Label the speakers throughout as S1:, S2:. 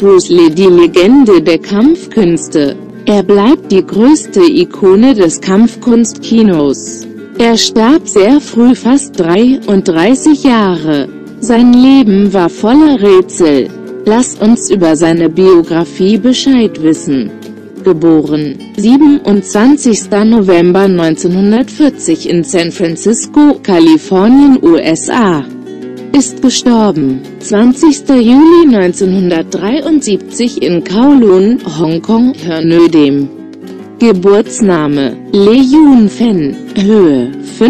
S1: Bruce Lee die Legende der Kampfkünste. Er bleibt die größte Ikone des Kampfkunstkinos. Er starb sehr früh, fast 33 Jahre. Sein Leben war voller Rätsel. Lasst uns über seine Biografie Bescheid wissen. Geboren, 27. November 1940 in San Francisco, Kalifornien, USA. Ist gestorben, 20. Juli 1973 in Kowloon, Hongkong, Hernödem. Geburtsname, Lee Yun-fen, Höhe,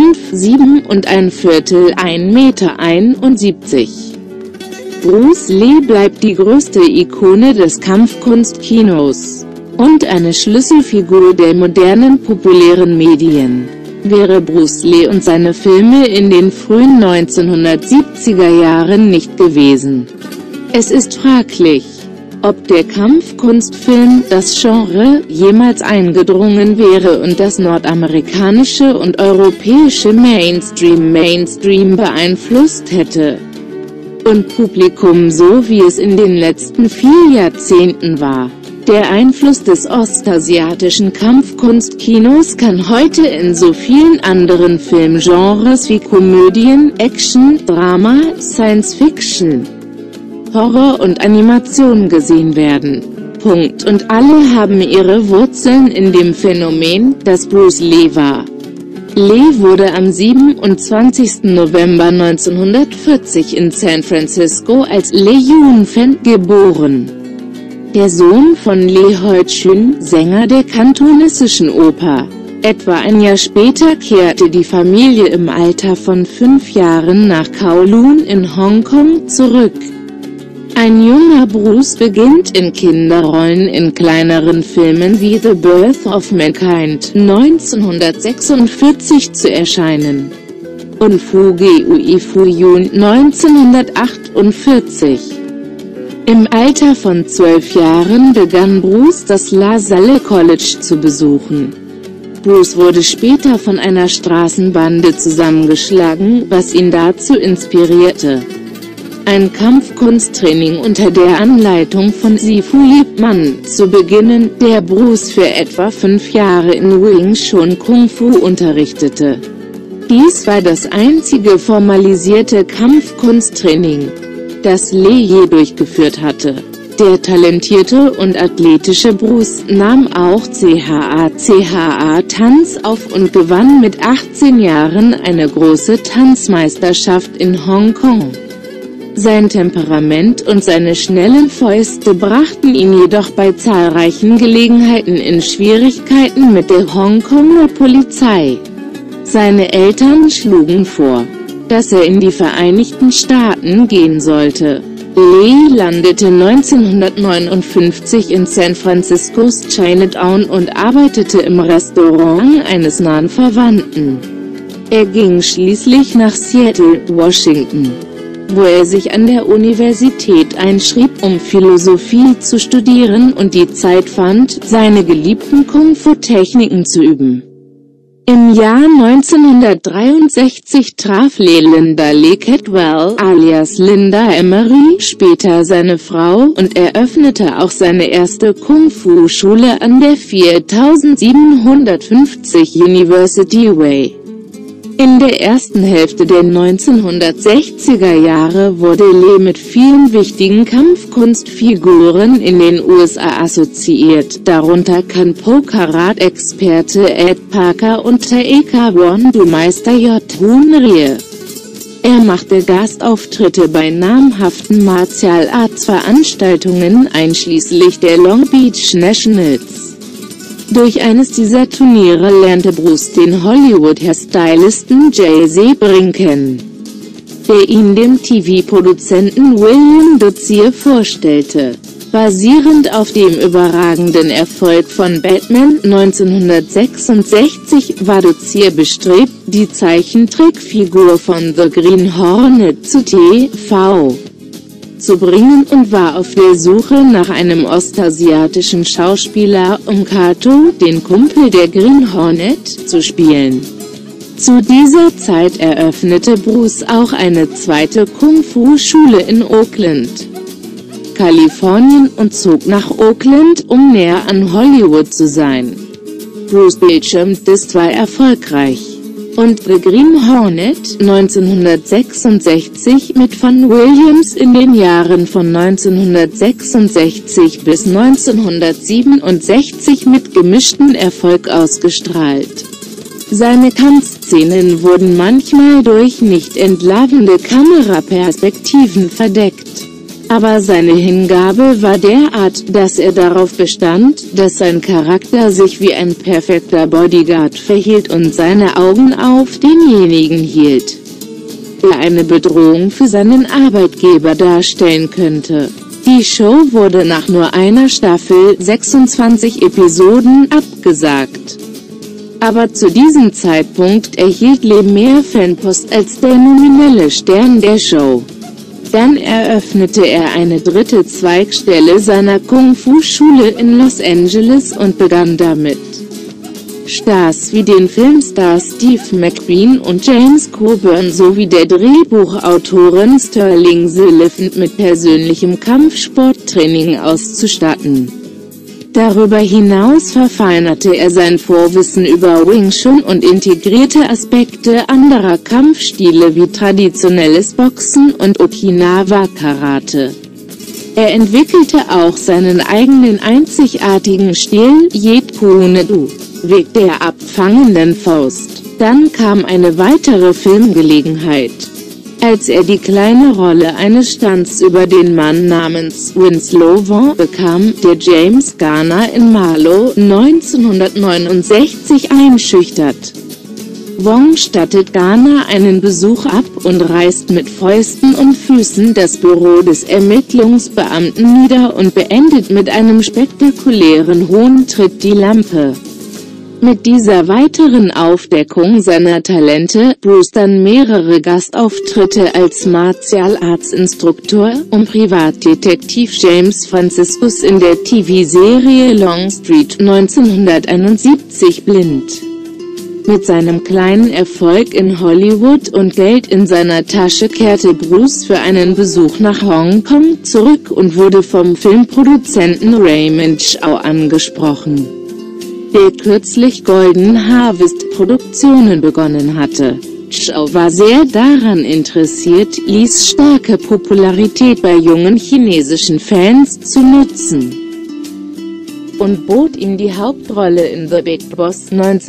S1: 5,7¼ 1,71 Meter. Bruce Lee bleibt die größte Ikone des Kampfkunstkinos und eine Schlüsselfigur der modernen populären Medien. Wäre Bruce Lee und seine Filme in den frühen 1970er Jahren nicht gewesen. Es ist fraglich, ob der Kampfkunstfilm, das Genre, jemals eingedrungen wäre und das nordamerikanische und europäische Mainstream beeinflusst hätte. Und Publikum so wie es in den letzten 4 Jahrzehnten war. Der Einfluss des ostasiatischen Kampfkunstkinos kann heute in so vielen anderen Filmgenres wie Komödien, Action, Drama, Science Fiction, Horror und Animation gesehen werden. Punkt. Und alle haben ihre Wurzeln in dem Phänomen, das Bruce Lee war. Lee wurde am 27. November 1940 in San Francisco als Lee Yun-fen geboren. Der Sohn von Lee Hoi-chun, Sänger der kantonesischen Oper. Etwa ein Jahr später kehrte die Familie im Alter von 5 Jahren nach Kowloon in Hongkong zurück. Ein junger Bruce beginnt in Kinderrollen in kleineren Filmen wie The Birth of Mankind 1946 zu erscheinen und Fuge Ui Fuyun 1948. Im Alter von 12 Jahren begann Bruce das La Salle College zu besuchen. Bruce wurde später von einer Straßenbande zusammengeschlagen, was ihn dazu inspirierte, ein Kampfkunsttraining unter der Anleitung von Sifu Yip Man zu beginnen, der Bruce für etwa 5 Jahre in Wing Chun Kung Fu unterrichtete. Dies war das einzige formalisierte Kampfkunsttraining, das Lee je durchgeführt hatte. Der talentierte und athletische Bruce nahm auch CHA-Tanz auf und gewann mit 18 Jahren eine große Tanzmeisterschaft in Hongkong. Sein Temperament und seine schnellen Fäuste brachten ihn jedoch bei zahlreichen Gelegenheiten in Schwierigkeiten mit der Hongkonger Polizei. Seine Eltern schlugen vor, dass er in die Vereinigten Staaten gehen sollte. Lee landete 1959 in San Franciscos Chinatown und arbeitete im Restaurant eines nahen Verwandten. Er ging schließlich nach Seattle, Washington, wo er sich an der Universität einschrieb, um Philosophie zu studieren und die Zeit fand, seine geliebten Kung-Fu-Techniken zu üben. Im Jahr 1963 traf Lee Linda Lee Cadwell, alias Linda Emery, später seine Frau, und eröffnete auch seine erste Kung-Fu-Schule an der 4750 University Way. In der ersten Hälfte der 1960er Jahre wurde Lee mit vielen wichtigen Kampfkunstfiguren in den USA assoziiert, darunter Kanpo-Karat-Experte Ed Parker und Taekwondo-Meister J. Hun Rhee. Er machte Gastauftritte bei namhaften Martial Arts Veranstaltungen einschließlich der Long Beach Nationals. Durch eines dieser Turniere lernte Bruce den Hollywood-Hairstylisten Jay Sebring kennen, der ihn dem TV-Produzenten William Dozier vorstellte. Basierend auf dem überragenden Erfolg von Batman 1966 war Dozier bestrebt, die Zeichentrickfigur von The Green Hornet zu TV zu bringen und war auf der Suche nach einem ostasiatischen Schauspieler, um Kato, den Kumpel der Green Hornet, zu spielen. Zu dieser Zeit eröffnete Bruce auch eine zweite Kung-Fu-Schule in Oakland. Kalifornien und zog nach Oakland, um näher an Hollywood zu sein. Bruce bildschirmte zwar erfolgreich und The Green Hornet 1966 mit Von Williams in den Jahren von 1966 bis 1967 mit gemischtem Erfolg ausgestrahlt. Seine Kampfszenen wurden manchmal durch nicht entlarvende Kameraperspektiven verdeckt. Aber seine Hingabe war derart, dass er darauf bestand, dass sein Charakter sich wie ein perfekter Bodyguard verhielt und seine Augen auf denjenigen hielt, der eine Bedrohung für seinen Arbeitgeber darstellen könnte. Die Show wurde nach nur einer Staffel, 26 Episoden, abgesagt. Aber zu diesem Zeitpunkt erhielt Lee mehr Fanpost als der nominelle Stern der Show. Dann eröffnete er eine dritte Zweigstelle seiner Kung-Fu-Schule in Los Angeles und begann damit, Stars wie den Filmstars Steve McQueen und James Coburn sowie der Drehbuchautorin Sterling Sullivan mit persönlichem Kampfsporttraining auszustatten. Darüber hinaus verfeinerte er sein Vorwissen über Wing Chun und integrierte Aspekte anderer Kampfstile wie traditionelles Boxen und Okinawa-Karate. Er entwickelte auch seinen eigenen einzigartigen Stil, Jeet Kune Do, Weg der abfangenden Faust. Dann kam eine weitere Filmgelegenheit, als er die kleine Rolle eines Stunts über den Mann namens Winslow Vaughn bekam, der James Garner in Marlowe 1969 einschüchtert. Vaughn stattet Garner einen Besuch ab und reißt mit Fäusten und Füßen das Büro des Ermittlungsbeamten nieder und beendet mit einem spektakulären hohen Tritt die Lampe. Mit dieser weiteren Aufdeckung seiner Talente, Bruce dann mehrere Gastauftritte als Martial Arts Instruktor, um Privatdetektiv James Franciscus in der TV-Serie Longstreet 1971 blind. Mit seinem kleinen Erfolg in Hollywood und Geld in seiner Tasche kehrte Bruce für einen Besuch nach Hongkong zurück und wurde vom Filmproduzenten Raymond Chow angesprochen, der kürzlich Golden Harvest Produktionen begonnen hatte. Chow war sehr daran interessiert, Lees starke Popularität bei jungen chinesischen Fans zu nutzen und bot ihm die Hauptrolle in The Big Boss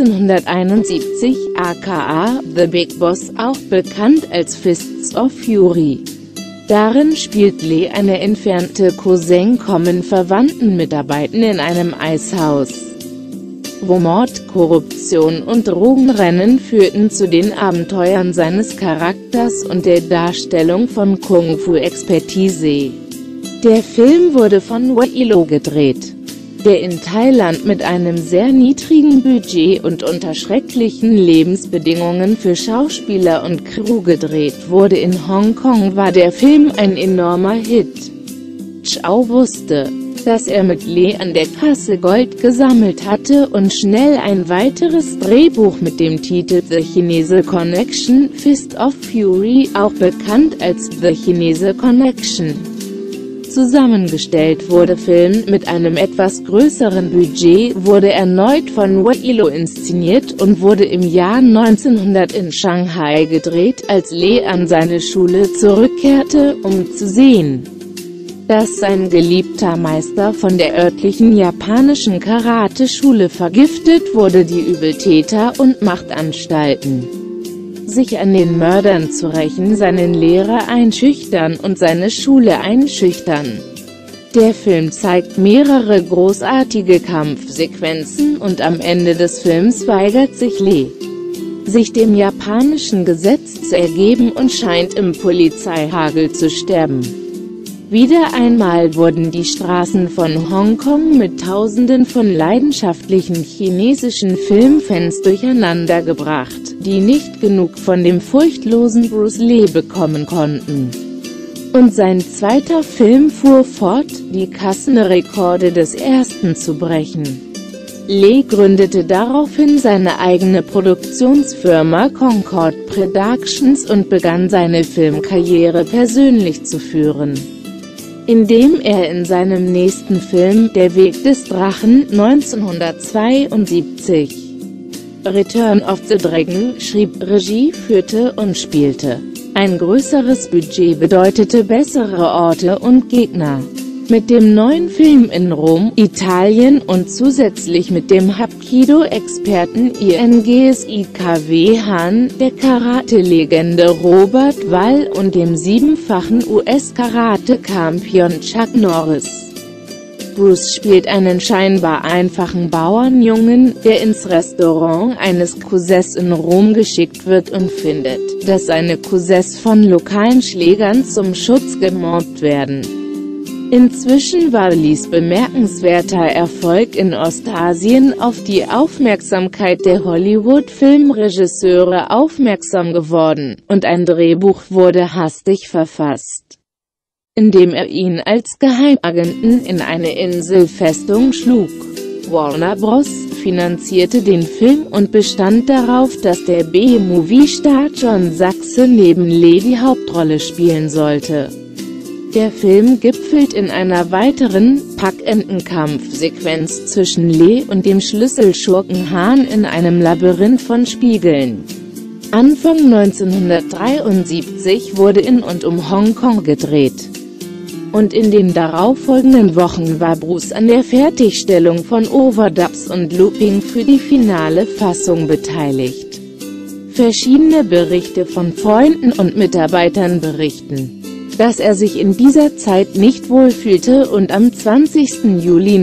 S1: 1971, aka The Big Boss, auch bekannt als Fists of Fury. Darin spielt Lee eine entfernte Cousin kommen Verwandten mitarbeiten in einem Eishaus, wo Mord, Korruption und Drogenrennen führten zu den Abenteuern seines Charakters und der Darstellung von Kung-Fu-Expertise. Der Film wurde von Weilo gedreht, der in Thailand mit einem sehr niedrigen Budget und unter schrecklichen Lebensbedingungen für Schauspieler und Crew gedreht wurde. In Hongkong war der Film ein enormer Hit. Chow wusste, dass er mit Lee an der Kasse Gold gesammelt hatte und schnell ein weiteres Drehbuch mit dem Titel The Chinese Connection, Fist of Fury, auch bekannt als The Chinese Connection, zusammengestellt wurde. Film mit einem etwas größeren Budget wurde erneut von Weilo inszeniert und wurde im Jahr 1900 in Shanghai gedreht, als Lee an seine Schule zurückkehrte, um zu sehen, dass sein geliebter Meister von der örtlichen japanischen Karate-Schule vergiftet wurde. Die Übeltäter und Machtanstalten, sich an den Mördern zu rächen, seinen Lehrer einschüchtern und seine Schule einschüchtern. Der Film zeigt mehrere großartige Kampfsequenzen und am Ende des Films weigert sich Lee, sich dem japanischen Gesetz zu ergeben und scheint im Polizeihagel zu sterben. Wieder einmal wurden die Straßen von Hongkong mit Tausenden von leidenschaftlichen chinesischen Filmfans durcheinandergebracht, die nicht genug von dem furchtlosen Bruce Lee bekommen konnten. Und sein zweiter Film fuhr fort, die Kassenrekorde des ersten zu brechen. Lee gründete daraufhin seine eigene Produktionsfirma Concord Productions und begann seine Filmkarriere persönlich zu führen. indem er in seinem nächsten Film Der Weg des Drachen 1972 Return of the Dragon schrieb, Regie führte und spielte. Ein größeres Budget bedeutete bessere Orte und Gegner. Mit dem neuen Film in Rom, Italien und zusätzlich mit dem Hapkido-Experten INGSIKW Han, der Karate-Legende Robert Wall und dem 7-fachen US-Karate-Champion Chuck Norris. Bruce spielt einen scheinbar einfachen Bauernjungen, der ins Restaurant eines Cousins in Rom geschickt wird und findet, dass seine Cousins von lokalen Schlägern zum Schutz gemobbt werden. Inzwischen war Lees bemerkenswerter Erfolg in Ostasien auf die Aufmerksamkeit der Hollywood-Filmregisseure aufmerksam geworden, und ein Drehbuch wurde hastig verfasst, indem er ihn als Geheimagenten in eine Inselfestung schlug. Warner Bros. Finanzierte den Film und bestand darauf, dass der B-Movie-Star John Saxe neben Lee die Hauptrolle spielen sollte. Der Film gipfelt in einer weiteren, packenden Kampfsequenz zwischen Lee und dem Schlüsselschurken Han in einem Labyrinth von Spiegeln. Anfang 1973 wurde in und um Hongkong gedreht. Und in den darauffolgenden Wochen war Bruce an der Fertigstellung von Overdubs und Looping für die finale Fassung beteiligt. Verschiedene Berichte von Freunden und Mitarbeitern berichten, dass er sich in dieser Zeit nicht wohlfühlte und am 20. Juli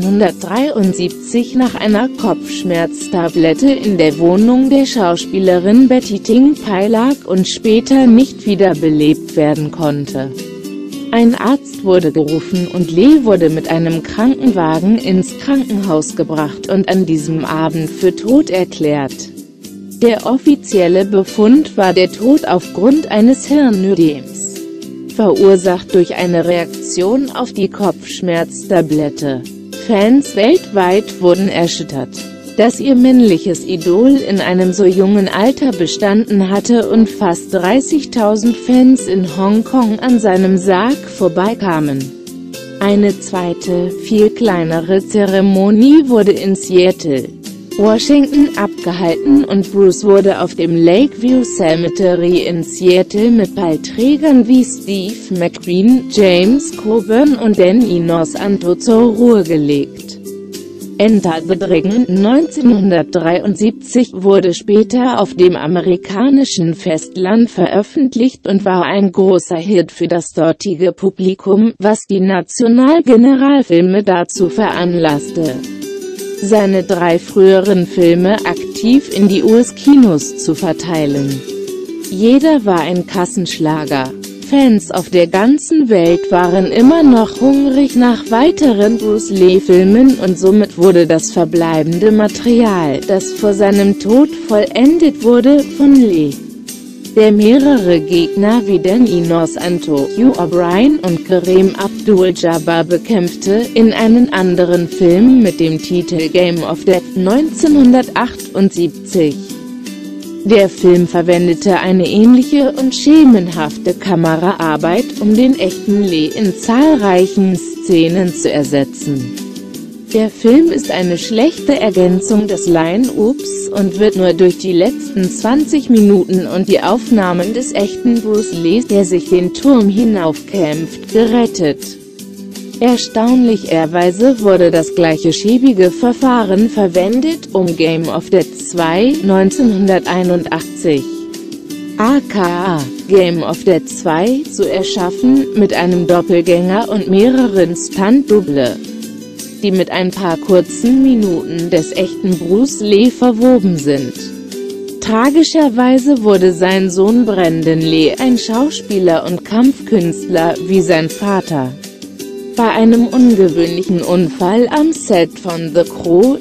S1: 1973 nach einer Kopfschmerztablette in der Wohnung der Schauspielerin Betty Ting Pai lag und später nicht wiederbelebt werden konnte. Ein Arzt wurde gerufen und Lee wurde mit einem Krankenwagen ins Krankenhaus gebracht und an diesem Abend für tot erklärt. Der offizielle Befund war der Tod aufgrund eines Hirnödems, verursacht durch eine Reaktion auf die Kopfschmerztablette. Fans weltweit wurden erschüttert, dass ihr männliches Idol in einem so jungen Alter bestanden hatte und fast 30.000 Fans in Hongkong an seinem Sarg vorbeikamen. Eine zweite, viel kleinere Zeremonie wurde in Seattle, Washington abgehalten und Bruce wurde auf dem Lakeview Cemetery in Seattle mit Ballträgern wie Steve McQueen, James Coburn und Danny Nosanto zur Ruhe gelegt. Enter the Dragon 1973 wurde später auf dem amerikanischen Festland veröffentlicht und war ein großer Hit für das dortige Publikum, was die National-Generalfilme dazu veranlasste, seine 3 früheren Filme aktiv in die US-Kinos zu verteilen. Jeder war ein Kassenschlager. Fans auf der ganzen Welt waren immer noch hungrig nach weiteren Bruce Lee-Filmen und somit wurde das verbleibende Material, das vor seinem Tod vollendet wurde, von Lee, der mehrere Gegner wie Danny Nosanto, Hugh O'Brien und Kareem Abdul-Jabbar bekämpfte, in einen anderen Film mit dem Titel Game of Death 1978. Der Film verwendete eine ähnliche und schemenhafte Kameraarbeit, um den echten Lee in zahlreichen Szenen zu ersetzen. Der Film ist eine schlechte Ergänzung des Line-Ups und wird nur durch die letzten 20 Minuten und die Aufnahmen des echten Bruce Lee, der sich den Turm hinaufkämpft, gerettet. Erstaunlicherweise wurde das gleiche schäbige Verfahren verwendet, um Game of Death 2 1981, aka Game of Death 2, zu erschaffen, mit einem Doppelgänger und mehreren Stunt-Double, die mit ein paar kurzen Minuten des echten Bruce Lee verwoben sind. Tragischerweise wurde sein Sohn Brandon Lee ein Schauspieler und Kampfkünstler wie sein Vater. Bei einem ungewöhnlichen Unfall am Set von The Crow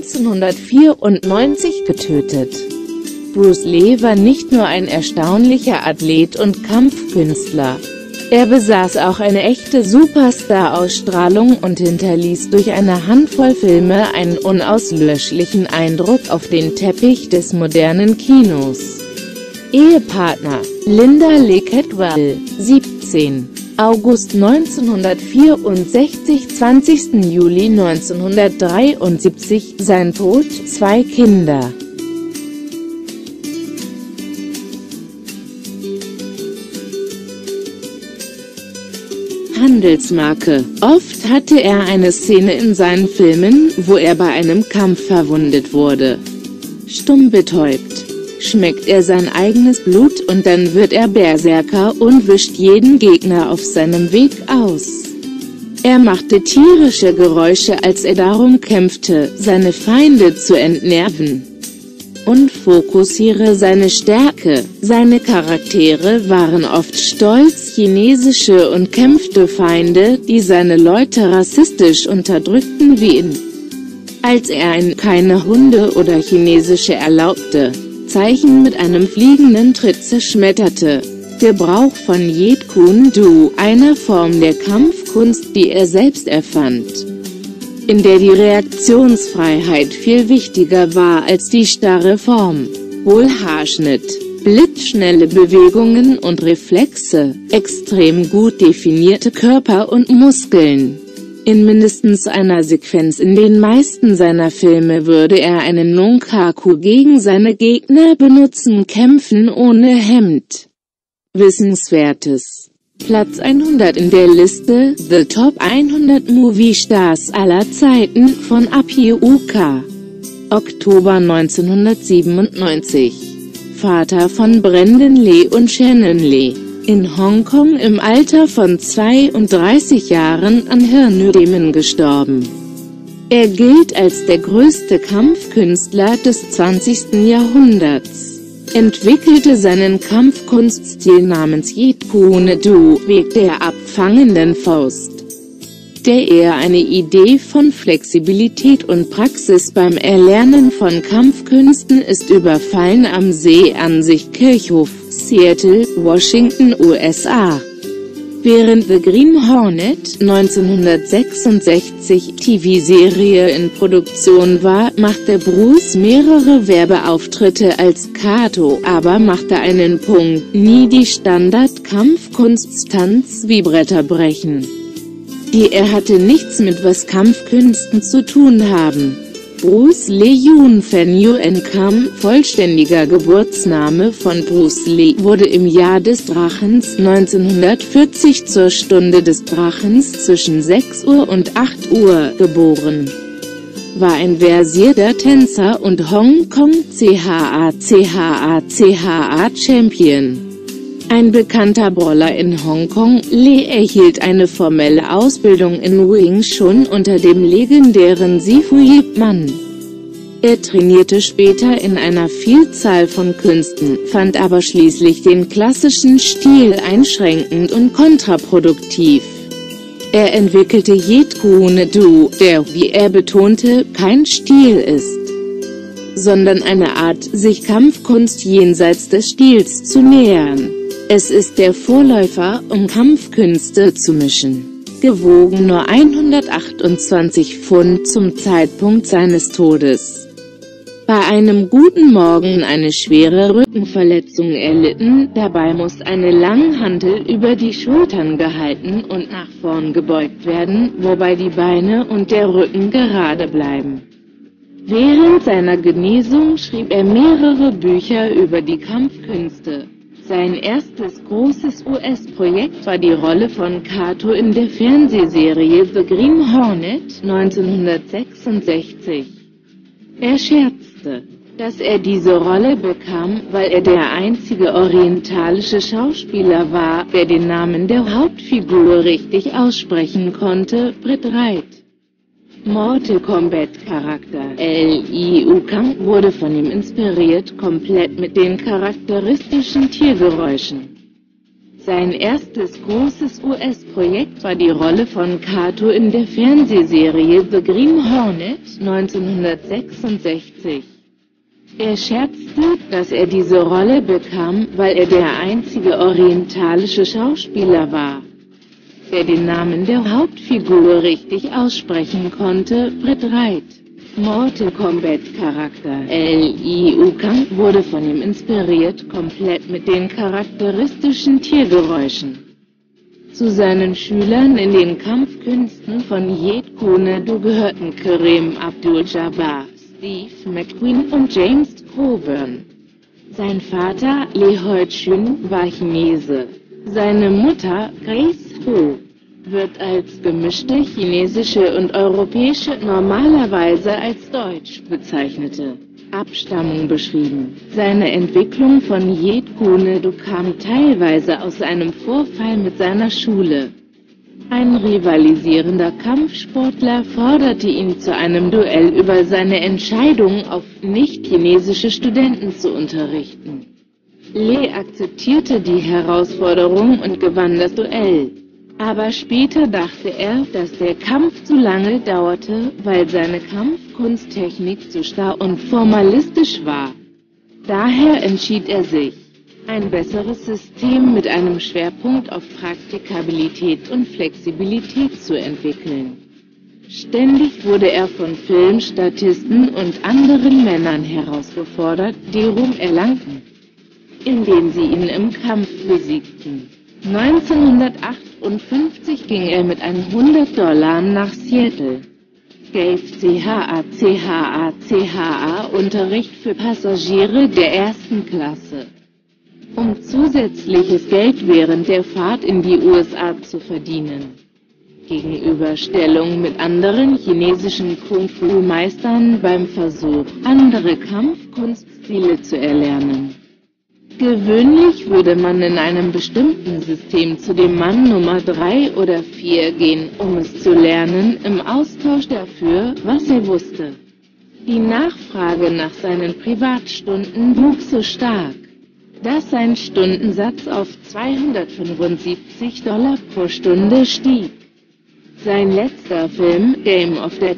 S1: 1994 getötet. Bruce Lee war nicht nur ein erstaunlicher Athlet und Kampfkünstler. Er besaß auch eine echte Superstar-Ausstrahlung und hinterließ durch eine Handvoll Filme einen unauslöschlichen Eindruck auf den Teppich des modernen Kinos. Ehepartner: Linda Lee Cadwell, 17. August 1964, 20. Juli 1973, sein Tod, 2 Kinder. Handelsmarke. Oft hatte er eine Szene in seinen Filmen, wo er bei einem Kampf verwundet wurde. Stumm betäubt, schmeckt er sein eigenes Blut und dann wird er Berserker und wischt jeden Gegner auf seinem Weg aus. Er machte tierische Geräusche, als er darum kämpfte, seine Feinde zu entnerven. Und fokussiere seine Stärke. Seine Charaktere waren oft stolz chinesische und kämpfte Feinde, die seine Leute rassistisch unterdrückten wie ihn. Als er keine Hunde oder chinesische erlaubte, Zeichen mit einem fliegenden Tritt zerschmetterte. Gebrauch von Jeet Kune Do, einer Form der Kampfkunst, die er selbst erfand, in der die Reaktionsfreiheit viel wichtiger war als die starre Form. Wohl Haarschnitt, blitzschnelle Bewegungen und Reflexe, extrem gut definierte Körper und Muskeln. In mindestens einer Sequenz in den meisten seiner Filme würde er einen Nunchaku gegen seine Gegner benutzen, kämpfen ohne Hemd. Wissenswertes. Platz 100 in der Liste The Top 100 Movie Stars aller Zeiten von Api Uka. Oktober 1997. Vater von Brendan Lee und Shannon Lee. In Hongkong im Alter von 32 Jahren an Hirnödemen gestorben. Er gilt als der größte Kampfkünstler des 20. Jahrhunderts. Entwickelte seinen Kampfkunststil namens Jeet Kune Do, Weg der abfangenden Faust, der eher eine Idee von Flexibilität und Praxis beim Erlernen von Kampfkünsten ist. Überfallen am See an sich Kirchhof, Seattle, Washington, USA. Während The Green Hornet 1966 TV-Serie in Produktion war, machte Bruce mehrere Werbeauftritte als Kato, aber machte einen Punkt, nie die Standard-Kampfkunststunts wie Bretter brechen. Die er hatte nichts mit was Kampfkünsten zu tun haben. Bruce Lee Yun Fan Yuen Kam, vollständiger Geburtsname von Bruce Lee, wurde im Jahr des Drachens 1940 zur Stunde des Drachens zwischen 6 Uhr und 8 Uhr geboren. War ein versierter Tänzer und Hongkong CHA Champion. Ein bekannter Brawler in Hongkong, Lee erhielt eine formelle Ausbildung in Wing Chun unter dem legendären Sifu Yip Man. Er trainierte später in einer Vielzahl von Künsten, fand aber schließlich den klassischen Stil einschränkend und kontraproduktiv. Er entwickelte Jeet Kune Do, der, wie er betonte, kein Stil ist, sondern eine Art, sich Kampfkunst jenseits des Stils zu nähern. Es ist der Vorläufer, um Kampfkünste zu mischen. Gewogen nur 128 Pfund zum Zeitpunkt seines Todes. Bei einem guten Morgen eine schwere Rückenverletzung erlitten, dabei muss eine Langhantel über die Schultern gehalten und nach vorn gebeugt werden, wobei die Beine und der Rücken gerade bleiben. Während seiner Genesung schrieb er mehrere Bücher über die Kampfkünste. Sein erstes großes US-Projekt war die Rolle von Kato in der Fernsehserie The Green Hornet 1966. Er scherzte, dass er diese Rolle bekam, weil er der einzige orientalische Schauspieler war, der den Namen der Hauptfigur richtig aussprechen konnte, Britt Wright. Mortal Kombat Charakter Liu Kang wurde von ihm inspiriert, komplett mit den charakteristischen Tiergeräuschen. Sein erstes großes US-Projekt war die Rolle von Kato in der Fernsehserie The Green Hornet 1966. Er scherzte, dass er diese Rolle bekam, weil er der einzige orientalische Schauspieler war, der den Namen der Hauptfigur richtig aussprechen konnte, Britt Wright. Mortal Kombat Charakter Liu Kang wurde von ihm inspiriert, komplett mit den charakteristischen Tiergeräuschen. Zu seinen Schülern in den Kampfkünsten von Jeet Kune Do gehörten Kareem Abdul-Jabbar, Steve McQueen und James Coburn. Sein Vater, Lee Hoi-chun, war Chinese. Seine Mutter, Grace Ho, wird als gemischte chinesische und europäische, normalerweise als deutsch bezeichnete Abstammung beschrieben. Seine Entwicklung von Jeet Kune Do kam teilweise aus einem Vorfall mit seiner Schule. Ein rivalisierender Kampfsportler forderte ihn zu einem Duell über seine Entscheidung, auf nicht-chinesische Studenten zu unterrichten. Lee akzeptierte die Herausforderung und gewann das Duell. Aber später dachte er, dass der Kampf zu lange dauerte, weil seine Kampfkunsttechnik zu starr und formalistisch war. Daher entschied er sich, ein besseres System mit einem Schwerpunkt auf Praktikabilität und Flexibilität zu entwickeln. Ständig wurde er von Filmstatisten und anderen Männern herausgefordert, die Ruhm erlangten, indem sie ihn im Kampf besiegten. 1958 ging er mit $100 nach Seattle, gab CHA-Unterricht für Passagiere der ersten Klasse, um zusätzliches Geld während der Fahrt in die USA zu verdienen. Gegenüberstellung mit anderen chinesischen Kung-Fu-Meistern beim Versuch, andere Kampfkunststile zu erlernen. Gewöhnlich würde man in einem bestimmten System zu dem Mann Nummer 3 oder 4 gehen, um es zu lernen, im Austausch dafür, was er wusste. Die Nachfrage nach seinen Privatstunden wuchs so stark, dass sein Stundensatz auf $275 pro Stunde stieg. Sein letzter Film, Game of Death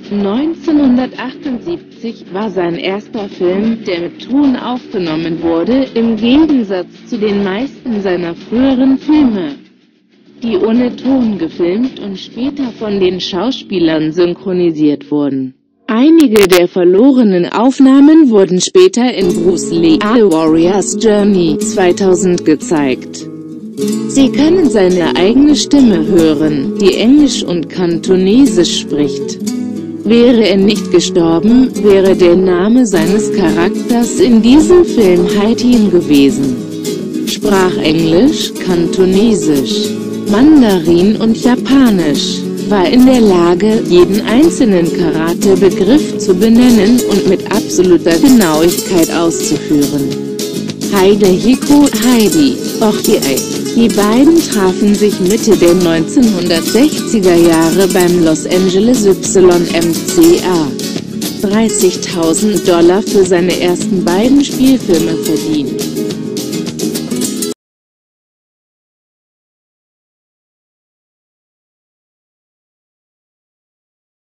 S1: 1978, war sein erster Film, der mit Ton aufgenommen wurde, im Gegensatz zu den meisten seiner früheren Filme, die ohne Ton gefilmt und später von den Schauspielern synchronisiert wurden. Einige der verlorenen Aufnahmen wurden später in Bruce Lee: The Warrior's Journey 2000 gezeigt. Sie können seine eigene Stimme hören, die Englisch und Kantonesisch spricht. Wäre er nicht gestorben, wäre der Name seines Charakters in diesem Film Haitin gewesen. Sprach Englisch, Kantonesisch, Mandarin und Japanisch, war in der Lage, jeden einzelnen Karate-Begriff zu benennen und mit absoluter Genauigkeit auszuführen. Hidehiko Heidi, Ochiai. Die beiden trafen sich Mitte der 1960er Jahre beim Los Angeles YMCA. $30.000 für seine ersten beiden Spielfilme verdient.